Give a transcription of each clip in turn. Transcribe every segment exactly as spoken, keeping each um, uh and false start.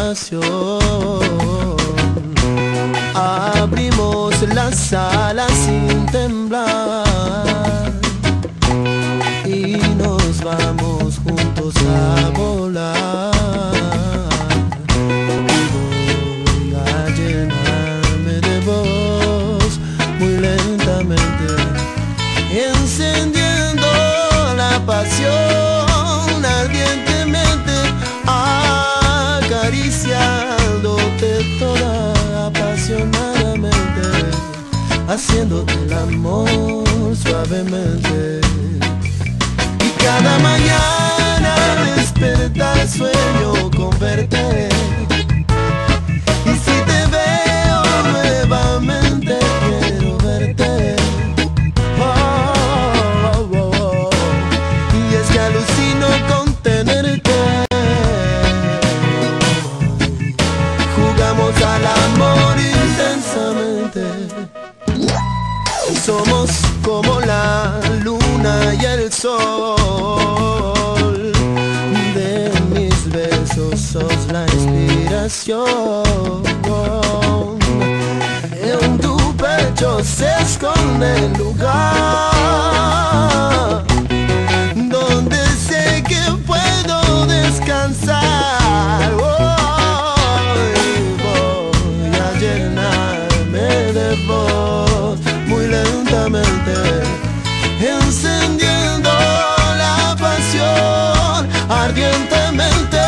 pasión. Abrimos las alas sin temblar y nos vamos juntos a volar. Y voy a llenarme de voz muy lentamente, encendiendo la pasión ardientemente, acariciándote toda apasionadamente, haciéndote el amor suavemente. Y cada mañana al despertar sueño con verte, y si te veo nuevamente quiero verte. Oh, oh, oh, oh. Y es que alucino con tenerte. Jugamos al amor intensamente. Somos como la luna y el sol. De mis besos sos la inspiración. En tu pecho se esconde el lugar donde sé que puedo descansar. Hoy voy a llenarme de voz muy lentamente, encendiendo la pasión ardientemente,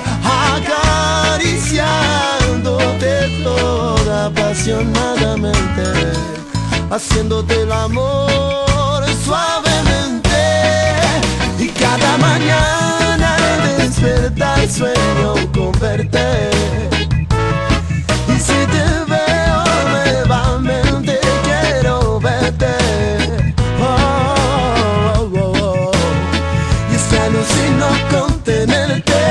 acariciándote toda apasionadamente, haciéndote el amor suavemente. Y cada mañana al despertar sueño con verte, y si te veo nuevamente quiero verte. Oh, oh, oh, oh. Y es que alucino con tenerte.